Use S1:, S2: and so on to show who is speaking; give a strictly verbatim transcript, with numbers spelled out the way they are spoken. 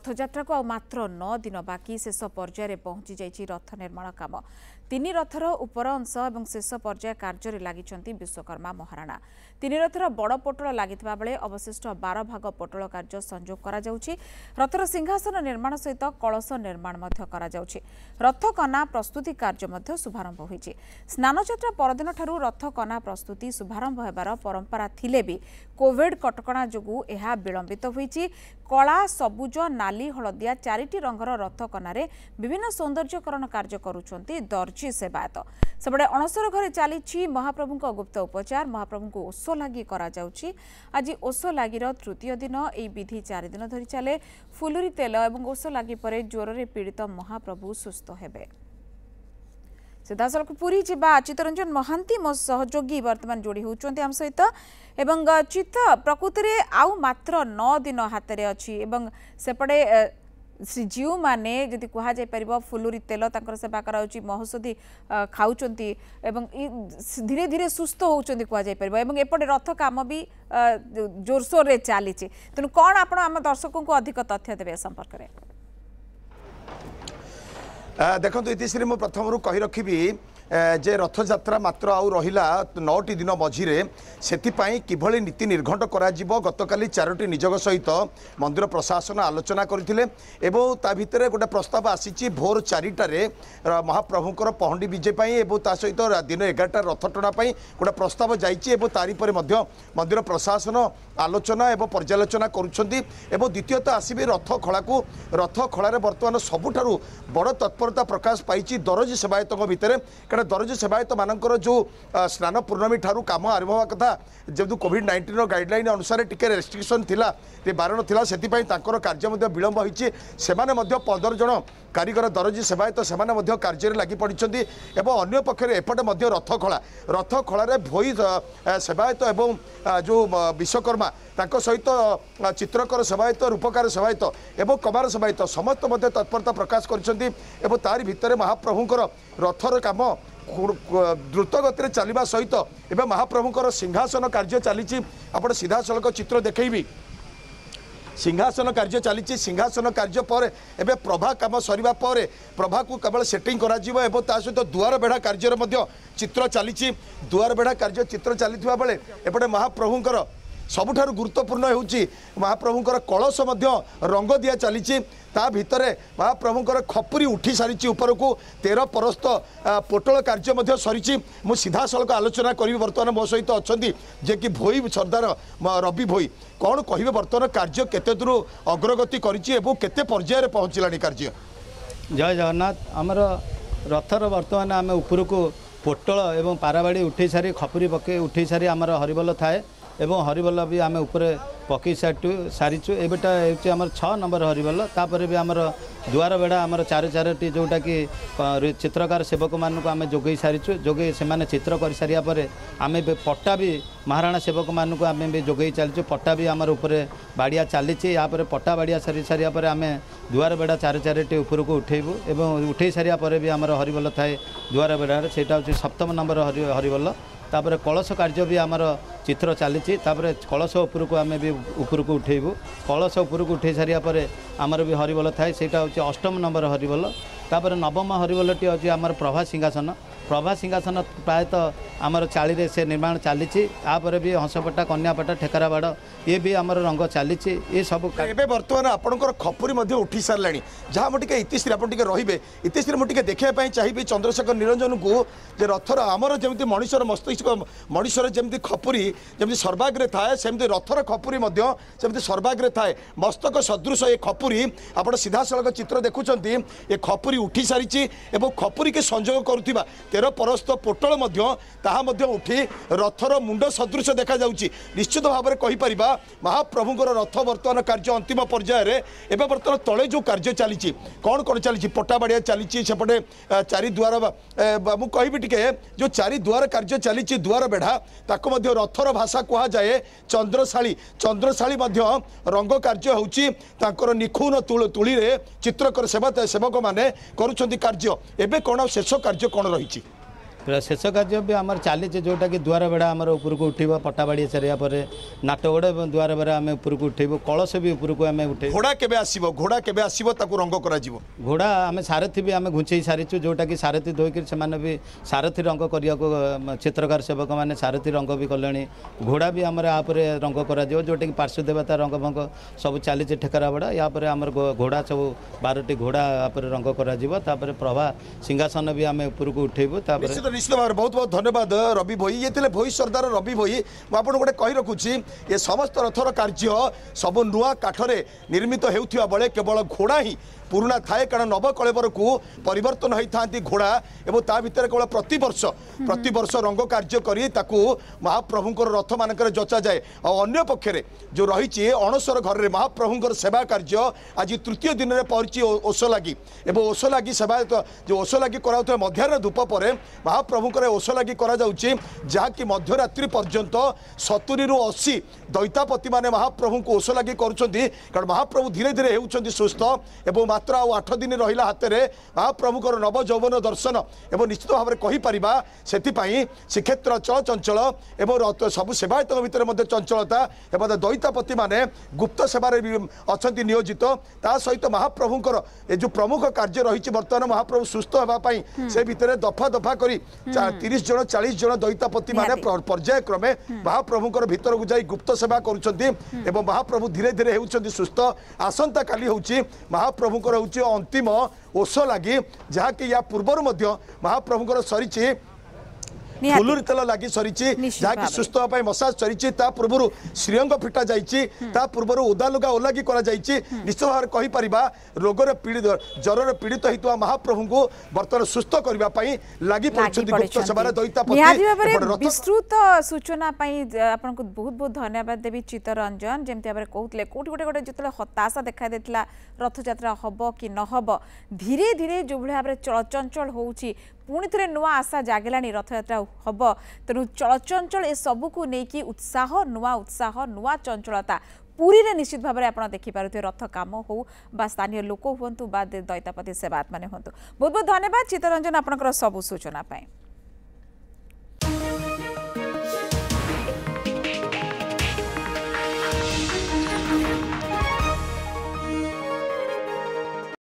S1: रथयात्रा को मात्र नौ दिन बाकी शेष पर्यायर पहुंची जाइछि रथ निर्माण काम। तीन रथर उपर अंश और शेष पर्याय कार्य लगी विश्वकर्मा महाराणा। तीन रथर बड़ पोटल लगी बेले अवशिष्ट बार भाग पोटल कार्य संयोग करा जाउछि। रथर सिंहासन निर्माण सहित कलश निर्माण करा जाउछि। रथ कना प्रस्तुति कार्य शुभारंभ होइछि। स्नानयात्रा परदिन ठारू रथ कना प्रस्तुति शुभारंभ हेबार परंपरा थिले भी कोविड कटकणा जोगु एहा विलंबित होइछि। कला सबुज नाली हलदिया चारिटी रंगर रथ कनारे विभिन्न सौंदर्यकरण कार्य करुछंती दर्जी सेवायत। सेबडे अणसर घरे चली महाप्रभु गुप्त उपचार। महाप्रभु को ओष लगी करा जाउछि। आज ओष लागिर तृतीय दिन एई विधि चार दिन धरी चले। फुलुरी तेल और ओष लगी परे ज्वर पीड़ित महाप्रभु सुस्थ हेबे। सीधासलख पुरी जा चित्तरंजन महांती मो सहयोगी वर्तमान जोड़ी होती आम सहित एवं चित्त प्रकृति में आउ मात्र नौ दिन हाथ में अच्छी सेपटे श्रीजीव मैंने जदि कह फुलुरी तेल सेवा करा महौषधि खाऊं धीरे धीरे सुस्थ होती कहुपर एपटे रथ काम भी जोरसोर रे चली। तेणु कौन आप दर्शकों को अधिक तथ्य देवे संपर्क में?
S2: देखो इतिश्री मुझे प्रथम कही रखी जे रथयात्रा मात्र आउ रहिला नौटी दिन मझिरे से किभली नीति निर्घंट करा गतकाली चारोटी निजोग सहित मंदिर प्रशासन आलोचना करथिले एवं ता भितर गोटे प्रस्ताव आसी भोर चारिटार महाप्रभुंकर पहंडी विजे एवं ता सहित दिन एगारटा रथ टणा गोटे प्रस्ताव जाइए तारी पर मंदिर प्रशासन आलोचना एवं पर्यालोचना करुछंती। एवं द्वितीयत आसबे रथ खला को रथ खलार बर्तमान सबुठारु बड़ तत्परता प्रकाश पाई दरजी सेवायत भितर कारण दरजी सेवायत मानकर जो स्नान पूर्णमी ठारू काम आरंभ होगा कथा जेहेतु कोविड नाइंटीन गाइडलाइन अनुसार टिके रेस्ट्रिक्शन थिला बारण थिला सेतिपई तांकर कार्य मध्ये विलंब होईछि। सेमाने मध्ये पंद्रह जन कारीगर दरजी सेवायत सेमाने मध्ये कार्य लगी पड़िछंती एवं अन्य पक्षरे एपटे मध्ये रथ खला रथ खलारे भोई सेवायत एवं जो विश्वकर्मा तांको सहित चित्रकर सेवायत रूपकार सेवायत एवं कमार सेवायत समस्त मध्ये तत्परता प्रकाश करछंती एवं तारि भितर महाप्रभुंकर रथर काम द्रुत गति चलवा सहित एवं महाप्रभुंकर सिंहासन कार्य चली। आप सीधा सड़क चित्र देखी सिंहासन कार्य चली। सिंहासन कार्य पर एवं प्रभा काम सरिबा पर प्रभा को केवल सेटिंग करा जीवो एवं ता सहित दुआर बेढ़ा कार्य मध्य चित्र चली। दुआर बेढ़ा कार्य चित्र चलता बेले एपटे महाप्रभुंकर सबुठारु गुरुत्वपूर्ण होउची महाप्रभुंकर कलश मध्य रंग दिया चली। ता भितर महाप्रभुंकर खपुरी उठी सारी ऊपर को तेरह परस्त पोटल कार्य मध्य सरी। मु सीधा सड़क आलोचना करी बर्तमान मो सहित अच्छा जे कि भोई सरदार रवि भोई कौन कहे बर्तमान कार्य केते दूर अग्रगति करिछि एवं केते पर्यायर पहुँचलानी कार्य?
S3: जय जगन्नाथ। आमर रथर बर्तमान आम ऊपर को पोटल एवं पाराबाड़ी उठे सारी खपुरी पके उठे सारी आमर हरिबल थाए एवं हरिबल भी आम ऊपर पकई सारी सारीचु एबेटा होमर छः नंबर हरिबल तापर भी आमर दुआर बेढ़ा आमर चार चारोटी जोटा कि चित्रकार सेवक मानक आम जोगई सारीचु जोगे से माने चित्र कर सारिया पर आम पट्टा भी महाराणा सेवक मानक आम भी जोगई चलीचु पट्टा भी आमर ऊपर बाड़िया चली यापर पट्टा बाड़िया सारी सारिया पर आम दुआर बेढ़ा चार चारोटी ऊपर को उठेबू एवं उठे सारिया पर भी आमर हरिबल थाए दुआर बेढ़ार सेटा हूँ सप्तम नंबर हरिबल। तापर कलश कार्य भी आमर चित्र चली कलश उपर को आम भी ऊपर को उठेबू कलश ऊपर को उठे सारिया पर आमर भी हरिबल थाए सेटा हूँ अष्टम नंबर हरिबल। तापर नवम हरिबलटी हूँ आमर प्रभा सिंहासन प्रभा सिंहासन प्रायतः आमर चाली से निर्माण चली भी हंसपटा कन्यापटा ठेकरा बाड़ ये भी आमर रंग चली ये सब
S2: एबे बर्तमान आपनकर खपुरी मध्ये उठी सारलाणी जहाँ मुझे इतिश्री आप रे इतिश्री मुझे देखा चाहिए चंद्रशेखर निरंजन को जे रथर आमर जमी मनुष्यर मस्तिष्क मनुष्यर जमी खपुरी जमी सर्वाग्रे थाए सेमती रथर खपुरी सेमती सर्वाग्रे थाए मस्तक सदृश ये खपुरी आप सीधा सड़क चित्र देखुंत ये खपुरी उठी सारी खपुरी के संजोग करुवा तेरह परस्त पोटल उठी रथर मुंड सदृश देखा जाउची। निश्चित भाव में कहीपर महाप्रभुंर रथ बर्तमान कार्य अंतिम पर्यायर एवं बर्तमान तले जो कार्य चली कौन कौन चली पट्टा बाड़िया चली सेपटे चारि दुआर मु कहबी टिके जो चारि दुआर कार्य चली दुआर बेढ़ा ताको मध्य रथर भाषा कह जाए चंद्रशाली चंद्रशाली रंग कार्य होउची तांकर निखुन तुली रे चित्रकर सेवक सेवक माने करुछंती कार्य एबे कौन शेष कार्य कौन रही?
S3: शेष कार्य भी आम चली जोटा कि दुआर बेड़ा आम उपरक उठब पटाबाड़ी सारा पर नाटगड़ और दुआर बेड़ा आम उपरक उठेबू कलश भी उपरक आम उठे
S2: घोड़ा केबे आसीबो घोड़ा केबे आसीबो ताकू रंग करा जीवो
S3: घोड़ा आम सारथी भी आम घुंचई सारीचु जोटा कि सारथी धोईक से भी सारथी रंग करने चित्रकार सेवक मैंने सारथी रंग भी कले घोड़ा भी आम आपर रंग करा जोटा कि पार्श्व देवता रंग भंग सब चली ठेकरा बड़ा या आम घोड़ा सब बारटी घोड़ा रंग करा प्रभा सिंहासन भी आम उपरक उठेबू
S2: निश्चित भाव बहुत बहुत धन्यवाद रवि भोई ये थे भोई सरदार रवि भोई मुझे गोटे कही रखुच्छी ये समस्त रथर कार्य सब नुआ काठरे निर्मित होता बेले केवल घोड़ा ही पुराना थाए कारण नवकलेवर को परिवर्तन होता घोड़ा एवं ता भितर केवल प्रति वर्ष प्रति वर्ष रंग कार्य करी ताकू महाप्रभुंकर रथ मानक जचा जाए और अन्य पक्षरे जो रही अणसर घर में महाप्रभुंकर सेवा कार्य आज तृतीय दिन में पहुंची ओष लगी एवं ओष लगी सेवा जो ओष लगी कराउथि मध्याह्न धूप पर महाप्रभुंकर ओष लगी करा जाउछि जहाँकि मध्यरात्रि पर्यंत सत्तरी रु अस्सी दैतापति माने महाप्रभु को ओष लगी करुछंती कारण महाप्रभु धीरे धीरे हेउछंती सुस्थ एवं मात्र आठ दिन रहिला हाथ में महाप्रभुकर नव यौवन दर्शन एवं निश्चित भाव में कहीपर से श्रीक्षेत्र चल चंचल एवं सब सेवायत भितर चंचलता एवं दैतापति माने गुप्त सेवार अच्छा नियोजित ता सहित महाप्रभुकर ये जो प्रमुख कार्य रही बर्तमान महाप्रभु सुस्थ होगापाई से भितर दफा दफा कर तीस जन चालीस जन दैतापति माने पर्यायक्रमे महाप्रभुकर भितर को जाई गुप्त सेवा करुछंती एवं महाप्रभु धीरे धीरे होउछंती सुस्थ आसंता काली होउची महाप्रभुकर होउची अंतिम ओष लगी जहाँकि या पूर्वर महाप्रभुकर सरी फुलुरी तेल लगी सरी जहाँकि सुस्थ होगा मसाज सरी पूर्व श्रीअंग फिटा जा पूर्व ओदा लुगा ओलागी निश्चित भाव में कहीपर रोगर पीड़ित ज्वर पीड़ित होता महाप्रभु को बर्तमान सुस्थ करने लगी
S1: विस्तृत सूचना आपको बहुत बहुत धन्यवाद देवी चित्तरंजन जमी भाव में कहते कौट गोटे गोटे जो हताशा देखा देता रथयात्रा हम कि नहब धीरे धीरे जो भाव में चलचंचल होउची पुणी थे नुआ आशा जागला रथयात्रा हम तेणु चलचंचल ए सबू को लेकिन उत्साह नुआ उत्साह नुआ चंचलता पुरी रे निश्चित भाव में आप देखिपे रथ काम हो बा स्थानीय लोक हूँ बा दैतापति सेवायत मैंने हूँ बहुत बहुत धन्यवाद चित्तरंजन आपंकर सबू सूचना पाए।